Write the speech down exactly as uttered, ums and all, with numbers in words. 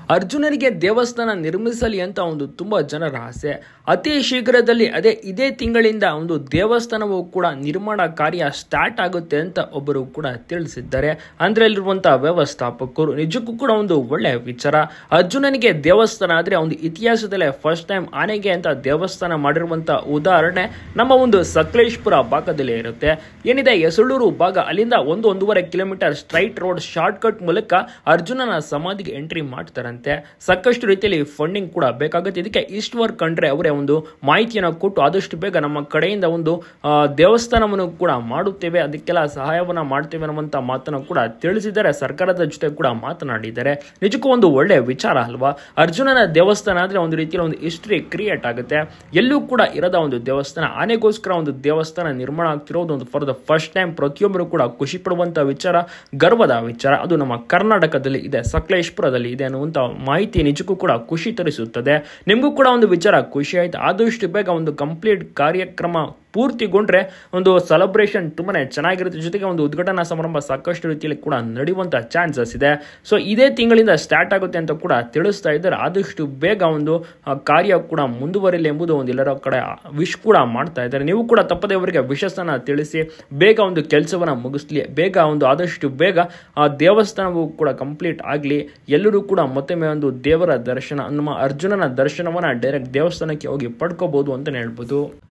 ಅರ್ಜುನನಿಗೆ ದೇವಸ್ಥಾನ ನಿರ್ಮಿಸಲಿ ಅಂತ ಒಂದು ತುಂಬಾ ಜನರ ಆಸೆ. ಅತಿ ಶೀಘ್ರದಲ್ಲಿ ಅದೇ ಇದೇ ತಿಂಗಳಿಂದ ಒಂದು ದೇವಸ್ಥಾನವು ಕೂಡ ನಿರ್ಮಾಣ ಕಾರ್ಯ ಸ್ಟಾರ್ಟ್ ಆಗುತ್ತೆ ಅಂತ ಒಬ್ಬರು ಕೂಡ ತಿಳಿಸಿದ್ದಾರೆ. ಅಂದ್ರೆ ಅಲ್ಲಿರುವಂತಹ ವ್ಯವಸ್ಥಾಪಕರು. ನಿಜಕ್ಕೂ ಕೂಡ ಒಂದು ಒಳ್ಳೆಯ ವಿಚಾರ. ಅರ್ಜುನನಿಗೆ ದೇವಸ್ಥಾನ ಆದ್ರೆ ಒಂದು ಇತಿಹಾಸದಲ್ಲೇ ಫಸ್ಟ್ ಟೈಮ್ ಆನೆಗೆ ಅಂತ ದೇವಸ್ಥಾನ ಮಾಡಿರುವಂತಹ ಉದಾಹರಣೆ ನಮ್ಮ ಒಂದು ಸಕಲೇಶ್ಪುರ ಭಾಗದಲ್ಲಿ ಇರುತ್ತೆ. ಏನಿದೆ ಯಸಳೂರು ಭಾಗ, ಅಲ್ಲಿಂದ ಒಂದು ಒಂದೂವರೆ kilometre straight road short cut ಮೂಲಕ ಅರ್ಜುನನ ಸಮಾಧಿಗೆ ಎಂಟ್ರಿ ಮಾಡ್ತಾರಂತೆ. ಸಾಕಷ್ಟು ರೀತಿಯಲ್ಲಿ ಫಂಡಿಂಗ್ ಕೂಡ ಬೇಕಾಗುತ್ತೆ. ಇದಕ್ಕೆ ಈಸ್ಟ್ ವರ್ಕ್ ಕಂಡ್ರೆ ಅವರೇ ಒಂದು ಮಾಹಿತಿಯನ್ನು ಕೊಟ್ಟು ಆದಷ್ಟು ಬೇಗ ನಮ್ಮ ಕಡೆಯಿಂದ ಒಂದು ದೇವಸ್ಥಾನವನ್ನು ಕೂಡ ಮಾಡುತ್ತೇವೆ, ಅದಕ್ಕೆಲ್ಲ ಸಹಾಯವನ್ನು ಮಾಡ್ತೇವೆ ಅನ್ನುವಂಥ ಮಾತನ್ನು ಕೂಡ ತಿಳಿಸಿದ್ದಾರೆ. ಸರ್ಕಾರದ ಜೊತೆ ಕೂಡ ಮಾತನಾಡಿದ್ದಾರೆ. ನಿಜಕ್ಕೂ ಒಂದು ಒಳ್ಳೆಯ ವಿಚಾರ ಅಲ್ವಾ? ಅರ್ಜುನನ ದೇವಸ್ಥಾನ ಆದ್ರೆ ಒಂದು ರೀತಿಯಲ್ಲಿ ಒಂದು ಹಿಸ್ಟ್ರಿ ಕ್ರಿಯೇಟ್ ಆಗುತ್ತೆ. ಎಲ್ಲೂ ಕೂಡ ಇರದ ಒಂದು ದೇವಸ್ಥಾನ, ಆನೆಗೋಸ್ಕರ ಒಂದು ದೇವಸ್ಥಾನ ನಿರ್ಮಾಣ ಆಗ್ತಿರೋದು ಒಂದು ಫಾರ್ ದ ಫಸ್ಟ್ ಟೈಮ್. ಪ್ರತಿಯೊಬ್ಬರು ಕೂಡ ಖುಷಿ ಪಡುವಂತ ವಿಚಾರ, ಗರ್ವದ ವಿಚಾರ. ಅದು ನಮ್ಮ ಕರ್ನಾಟಕದಲ್ಲಿ ಇದೆ, ಸಕಲೇಶ್ಪುರದಲ್ಲಿ ಇದೆ ಅನ್ನುವಂತ ಮಾಹಿತಿ ನಿಜಕ್ಕೂ ಕೂಡ ಖುಷಿ ತರಿಸುತ್ತದೆ. ನಿಮಗೂ ಕೂಡ ಒಂದು ವಿಚಾರ ಖುಷಿ ಆಯ್ತು. ಆದಷ್ಟು ಬೇಗ ಒಂದು ಕಂಪ್ಲೀಟ್ ಕಾರ್ಯಕ್ರಮ ಪೂರ್ತಿಗೊಂಡ್ರೆ ಒಂದು ಸೆಲೆಬ್ರೇಷನ್ ತುಂಬಾನೇ ಚೆನ್ನಾಗಿರುತ್ತೆ. ಜೊತೆಗೆ ಒಂದು ಉದ್ಘಾಟನಾ ಸಮಾರಂಭ ಸಾಕಷ್ಟು ರೀತಿಯಲ್ಲಿ ಕೂಡ ನಡೆಯುವಂತ ಚಾನ್ಸಸ್ ಇದೆ. ಸೊ ಇದೇ ತಿಂಗಳಿಂದ ಸ್ಟಾರ್ಟ್ ಆಗುತ್ತೆ ಅಂತ ಕೂಡ ತಿಳಿಸ್ತಾ ಇದ್ದಾರೆ. ಆದಷ್ಟು ಬೇಗ ಒಂದು ಕಾರ್ಯ ಕೂಡ ಮುಂದುವರಿಲಿ ಎಂಬುದು ಒಂದು ಎಲ್ಲರ ಕಡೆ ವಿಶ್ ಕೂಡ ಮಾಡ್ತಾ ಇದ್ದಾರೆ. ನೀವು ಕೂಡ ತಪ್ಪದೆ ಅವರಿಗೆ ವಿಶಸ್ಸನ್ನ ತಿಳಿಸಿ ಬೇಗ ಒಂದು ಕೆಲಸವನ್ನ ಮುಗಿಸ್ಲಿ, ಬೇಗ ಒಂದು ಆದಷ್ಟು ಬೇಗ ಆ ದೇವಸ್ಥಾನವೂ ಕೂಡ ಕಂಪ್ಲೀಟ್ ಆಗಲಿ. ಎಲ್ಲರೂ ಕೂಡ ಮತ್ತೊಮ್ಮೆ ಒಂದು ದೇವರ ದರ್ಶನ, ನಮ್ಮ ಅರ್ಜುನನ ದರ್ಶನವನ್ನ ಡೈರೆಕ್ಟ್ ದೇವಸ್ಥಾನಕ್ಕೆ ಹೋಗಿ ಪಡ್ಕೋಬಹುದು ಅಂತ ಹೇಳ್ಬೋದು.